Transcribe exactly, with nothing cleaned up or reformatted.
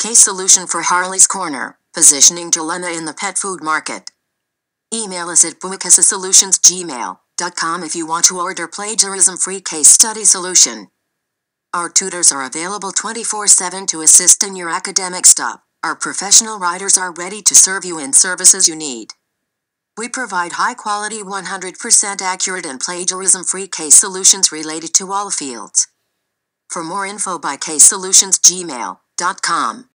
Case solution for Harley's Corner, positioning dilemma in the pet food market. Email us at buicasasolutions gmail dot com if you want to order plagiarism-free case study solution. Our tutors are available twenty-four seven to assist in your academic stuff. Our professional writers are ready to serve you in services you need. We provide high-quality, one hundred percent accurate and plagiarism-free case solutions related to all fields. For more info, by case solutions gmail dot com.